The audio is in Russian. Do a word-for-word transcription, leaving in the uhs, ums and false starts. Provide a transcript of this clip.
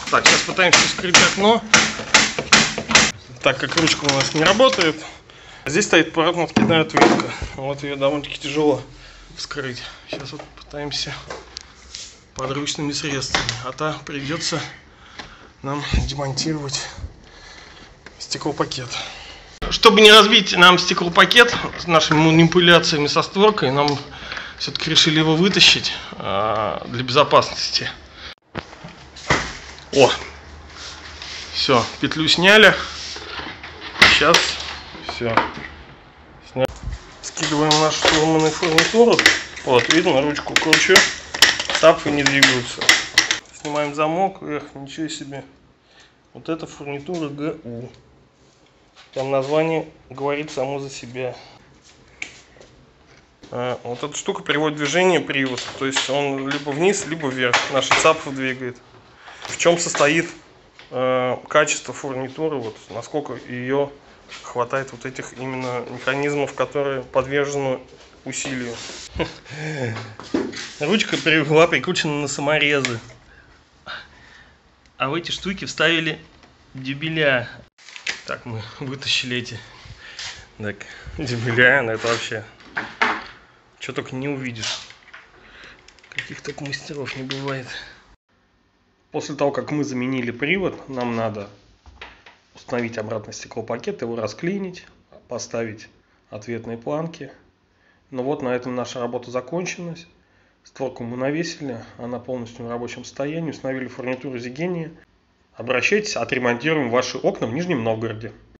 Так, сейчас пытаемся вскрыть окно. Так как ручка у нас не работает, здесь стоит поворотно-откидная отвертка. Вот ее довольно-таки тяжело вскрыть. Сейчас вот пытаемся подручными средствами. А то придется нам демонтировать стеклопакет. Чтобы не разбить нам стеклопакет с нашими манипуляциями со створкой, нам все-таки решили его вытащить а, для безопасности. О! Все, петлю сняли. Сейчас все. Сня... Скидываем нашу сломанную фурнитуру. Вот, видно, ручку кручу. Цапфы не двигаются. Снимаем замок вверх, ничего себе. Вот это фурнитура ГУ. Там название говорит само за себя. А, вот эта штука переводит движение привод. То есть он либо вниз, либо вверх. Наши цапфы двигает. В чем состоит э, качество фурнитуры, вот, насколько ее хватает вот этих именно механизмов, которые подвержены усилию. Ручка была прикручена на саморезы. А в эти штуки вставили дюбеля. Так, мы вытащили эти так, дюбеля, но это вообще что только не увидишь. Каких только мастеров не бывает. После того, как мы заменили привод, нам надо установить обратно стеклопакет, его расклинить, поставить ответные планки. Ну вот, на этом наша работа закончилась. Створку мы навесили, она полностью в рабочем состоянии. Установили фурнитуру Зигения. Обращайтесь, отремонтируем ваши окна в Нижнем Новгороде.